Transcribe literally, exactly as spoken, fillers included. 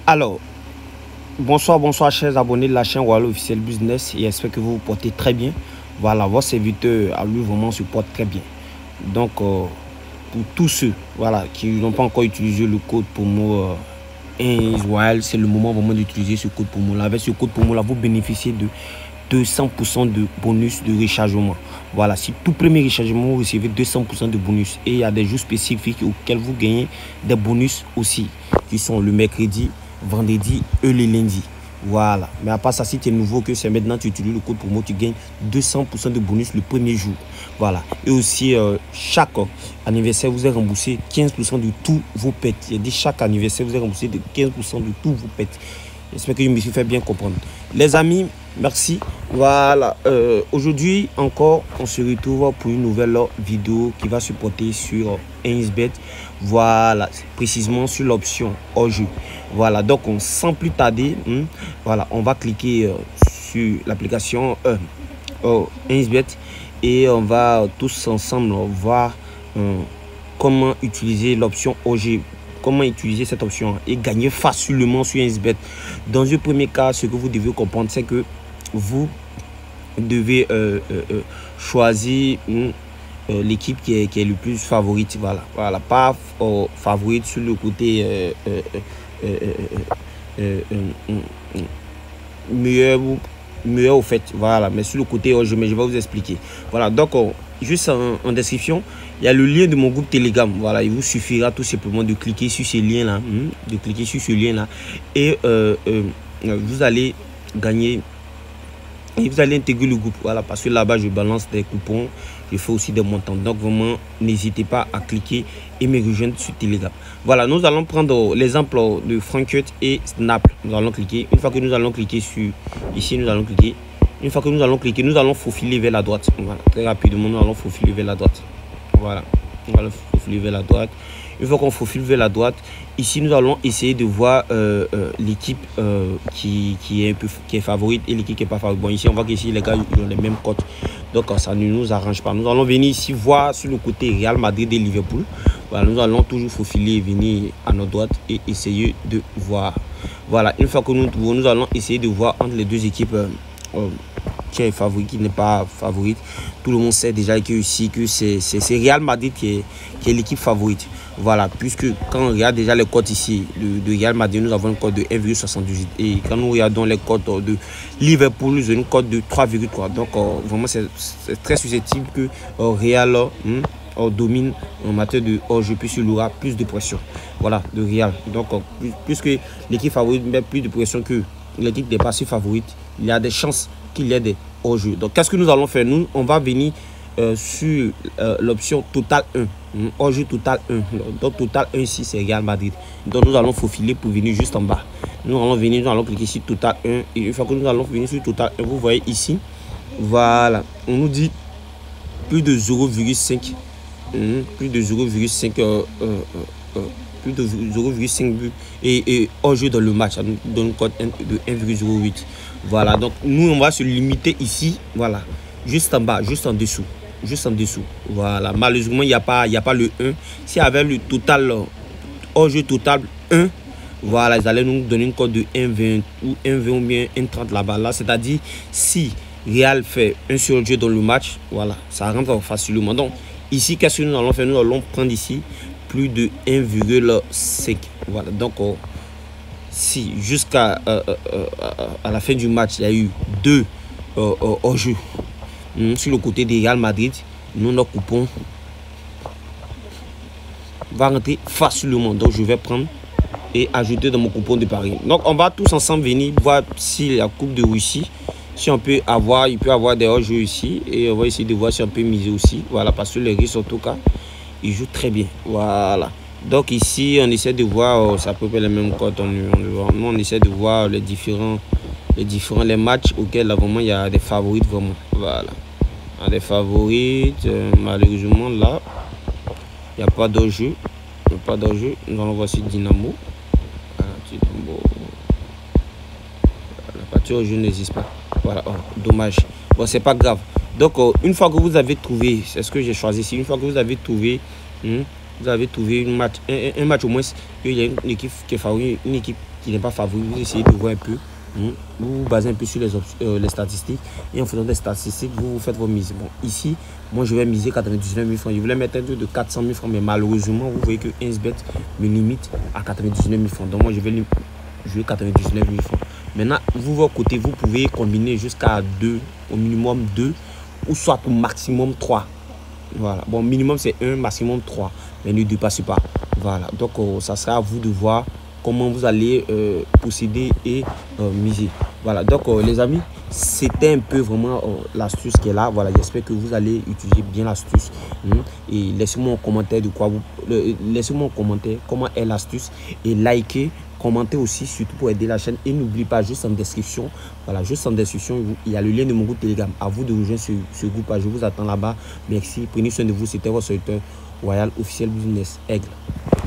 Alors, bonsoir, bonsoir chers abonnés de la chaîne Royal Officiel Business et j'espère que vous vous portez très bien. Voilà, votre serviteur à lui vraiment se porte très bien. Donc, euh, pour tous ceux voilà, qui n'ont pas encore utilisé le code promo euh, Royal, c'est le moment vraiment d'utiliser ce code promo là. Avec ce code promo là, vous bénéficiez de deux cents pour cent de bonus de rechargement. Voilà, si tout premier rechargement, vous recevez deux cents pour cent de bonus. Et il y a des jours spécifiques auxquels vous gagnez des bonus aussi, qui sont le mercredi, vendredi et le lundi. Voilà, mais à part ça, si tu es nouveau, que c'est maintenant tu utilises le code promo, tu gagnes deux cents pour cent de bonus le premier jour. Voilà, et aussi euh, chaque anniversaire vous êtes remboursé quinze pour cent de tous vos pets. Il dit chaque anniversaire vous êtes remboursé de quinze pour cent de tous vos pets. J'espère que je me suis fait bien comprendre. Les amis, merci. Voilà, euh, aujourd'hui encore, on se retrouve pour une nouvelle vidéo qui va se porter sur Ainsbet. Voilà, précisément sur l'option hors jeu. Voilà, donc on, sans plus tarder, hein, voilà, on va cliquer euh, sur l'application euh, oh, Ainsbet et on va tous ensemble voir euh, comment utiliser l'option hors jeu. Comment utiliser cette option et gagner facilement sur Ainsbet. Dans un premier cas, ce que vous devez comprendre, c'est que vous devez euh, euh, euh, choisir euh, euh, l'équipe qui est, qui est le plus favorite. Voilà, voilà, pas euh, favorite sur le côté euh, euh, euh, euh, euh, euh, euh, meilleur ou meilleur au fait. Voilà, mais sur le côté, oh, je, mais je vais vous expliquer. Voilà, donc oh, juste en, en description, il y a le lien de mon groupe Telegram. Voilà, il vous suffira tout simplement de cliquer sur ce lien là, hein, de cliquer sur ce lien là, et euh, euh, vous allez gagner. Et vous allez intégrer le groupe. Voilà, parce que là-bas je balance des coupons, je fais aussi des montants. Donc vraiment, n'hésitez pas à cliquer et me rejoindre sur Telegram. Voilà, nous allons prendre l'exemple de Frankfurt et Snap. Nous allons cliquer. Une fois que nous allons cliquer sur ici, nous allons cliquer. Une fois que nous allons cliquer, nous allons faufiler vers la droite. Voilà, très rapidement, nous allons faufiler vers la droite. Voilà, on va le faufiler vers la droite. Une fois qu'on faufile vers la droite, ici nous allons essayer de voir euh, euh, l'équipe euh, qui, qui est un peu qui est favorite et l'équipe qui n'est pas favorite. Bon, ici on voit qu'ici les gars ils ont les mêmes cotes, donc ça ne nous arrange pas. Nous allons venir ici voir sur le côté Real Madrid et Liverpool. Voilà, nous allons toujours faufiler et venir à notre droite et essayer de voir. Voilà, une fois que nous trouvons, nous allons essayer de voir entre les deux équipes euh, euh, qui est favori, qui n'est pas favorite. Tout le monde sait déjà que ici que c'est Real Madrid qui est, qui est l'équipe favorite. Voilà, puisque quand on regarde déjà les cotes ici de, de Real Madrid, nous avons une cote de un virgule soixante-dix-huit. Et quand nous regardons les cotes de Liverpool, nous avons une cote de trois virgule trois. Donc euh, vraiment c'est très susceptible que euh, Real hein, euh, domine en matière de hors-jeu, puisqu'il y aura plus de pression. Voilà, de Real. Donc euh, plus, puisque l'équipe favorite met plus de pression que l'équipe n'est pas si favorite, il y a des chances qu'il y ait des hors-jeu. Donc qu'est-ce que nous allons faire? Nous, on va venir euh, sur euh, l'option Total un. Hors-jeu Total un. Donc Total un ici, c'est Real Madrid. Donc nous allons faufiler pour venir juste en bas. Nous allons venir, nous allons cliquer sur Total un. Et une fois que nous allons venir sur Total un, vous voyez ici, voilà, on nous dit plus de zéro virgule cinq. Hum, plus de zéro virgule cinq. Euh, euh, euh, plus de zéro virgule cinq buts et, et hors-jeu dans le match, ça nous donne une cote de un virgule zéro huit. Voilà, donc nous on va se limiter ici, voilà, juste en bas, juste en dessous, juste en dessous. Voilà, malheureusement il n'y a pas il y a pas le un. Si avec le total hors-jeu total un, voilà, ils allaient nous donner une cote de un virgule vingt ou un virgule vingt ou bien un virgule trente là-bas. Là, c'est-à-dire si Real fait un seul jeu dans le match, voilà, ça rentre facilement. Donc ici, qu'est-ce que nous allons faire? Nous allons prendre ici plus de un virgule cinq. Voilà, donc oh, si jusqu'à euh, euh, à la fin du match il y a eu deux euh, euh, hors-jeu mmh, sur le côté des Real Madrid, nous notre coupon va rentrer facilement. Donc je vais prendre et ajouter dans mon coupon de Paris. Donc on va tous ensemble venir voir si la Coupe de Russie, si on peut avoir, il peut avoir des hors-jeu ici, et on va essayer de voir si on peut miser aussi. Voilà, parce que les risques en tout cas il joue très bien. Voilà, donc ici on essaie de voir, oh, c'est à peu près les mêmes cotes. On, on, nous on essaie de voir les différents les différents les matchs auxquels là, vraiment il y a des favorites vraiment. Voilà, il y a des favorites. Euh, malheureusement là il n'y a pas d'enjeu, il n'y a pas d'enjeu. Nous allons voir si Dynamo, voilà, Dynamo. La partie au jeu n'existe pas. Voilà, oh, dommage. Bon, c'est pas grave. Donc euh, une fois que vous avez trouvé, c'est ce que j'ai choisi ici, une fois que vous avez trouvé hmm, vous avez trouvé une match, un, un match au moins, il y a une équipe qui est favorite, une équipe qui n'est pas favori, vous essayez de voir un peu. Vous vous basez un peu sur les, euh, les statistiques et en faisant des statistiques, vous, vous faites vos mises. Bon, ici, moi je vais miser quatre-vingt-dix-neuf mille francs. Je voulais mettre un truc de quatre cent mille francs, mais malheureusement, vous voyez que InsBet me limite à quatre-vingt-dix-neuf mille francs. Donc, moi je vais jouer quatre-vingt-dix-neuf mille francs. Maintenant, vous, votre côté, vous pouvez combiner jusqu'à deux, au minimum deux, ou soit au maximum trois. Voilà. Bon, minimum c'est un, maximum trois, mais ne dépassez pas. Voilà. Donc, euh, ça sera à vous de voir comment vous allez euh, procéder et euh, miser. Voilà, donc euh, les amis, c'était un peu vraiment euh, l'astuce qui est là. Voilà, j'espère que vous allez utiliser bien l'astuce. Hein, et laissez-moi un commentaire de quoi vous euh, laissez-moi un commentaire comment est l'astuce et likez, commentez aussi, surtout pour aider la chaîne. Et n'oubliez pas, juste en description, voilà, juste en description, il y a le lien de mon groupe Telegram. À vous de rejoindre ce, ce groupe. Je vous attends là-bas. Merci, prenez soin de vous. C'était votre serviteur royal officiel business Aigle.